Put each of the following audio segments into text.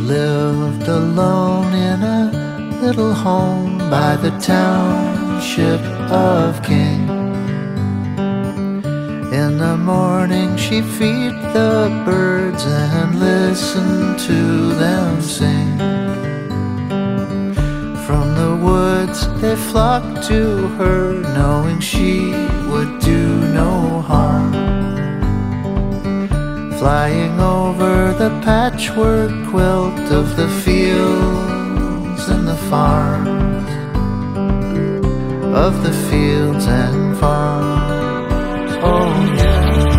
lived alone in a little home by the township of King. In the morning she'd feed the birds and listen to them sing. From the woods they flocked to her, knowing she would do no harm. Flying over the patchwork quilt of the fields and the farms, of the fields and farms, oh yeah.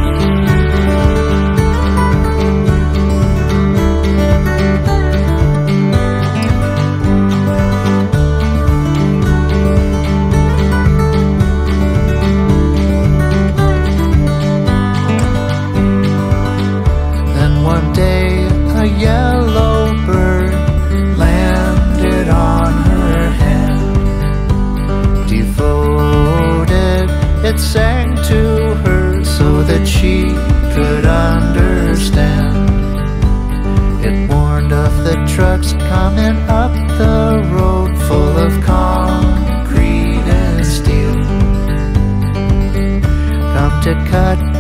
One day a yellow bird landed on her hand. Devoted, it sang to her so that she could understand. It warned of the trucks coming up the road, full of concrete and steel, come to cut